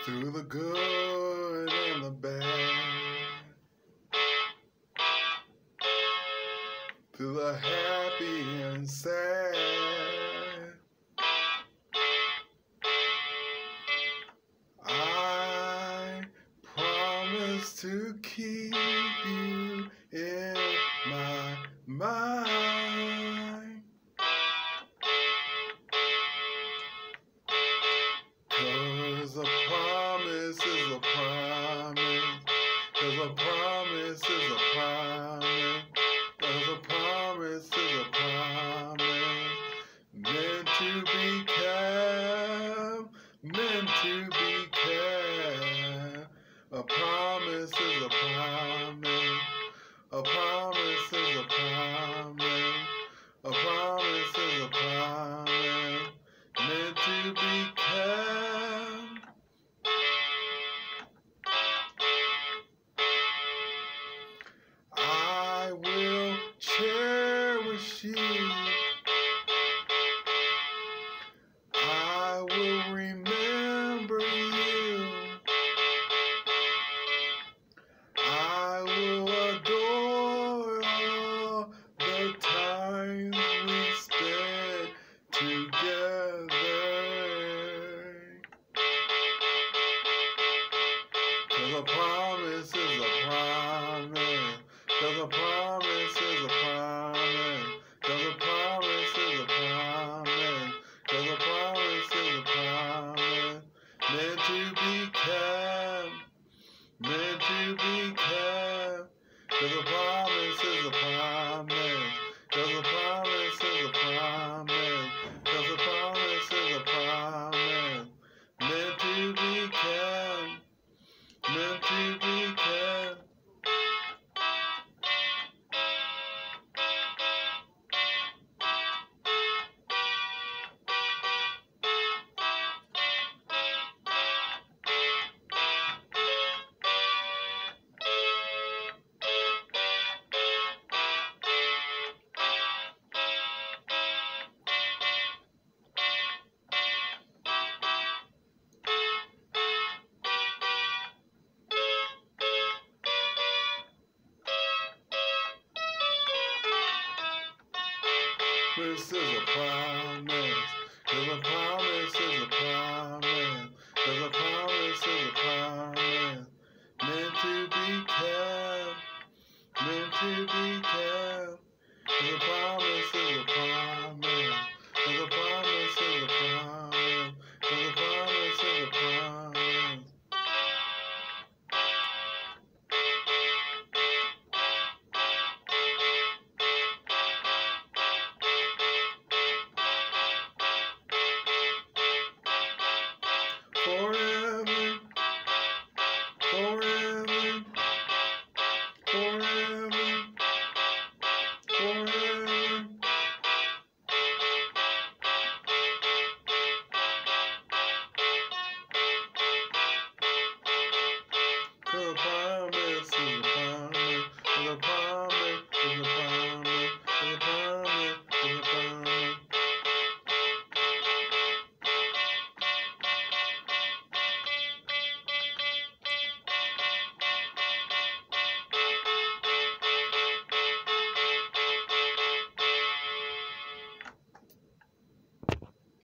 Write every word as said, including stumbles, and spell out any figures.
through the good and the bad, through the happy and sad. I promise to keep you in my mind, 'cause a promise is a promise, 'cause a promise is a promise, 'cause a promise is a promise, meant to be kept, meant to be kept. A promise is a promise, a promise is a promise, a promise is a promise, meant to be kept. I will cherish you, I will remember you, I will adore all the times we spent together. 'Cause a promise is a promise, 'cause a promise is a promise, 'cause a promise is a promise, 'cause a promise is a promise, meant to be kept, meant to be kept. 'Cause a promise is a promise, 'cause a promise is a promise, 'cause a promise is a promise, meant to be kept, meant to be kept. This is a promise, 'cause a promise is a promise, 'cause a promise is a promise, meant to be kept, meant to be kept. 'Cause a promise is a promise, 'cause a promise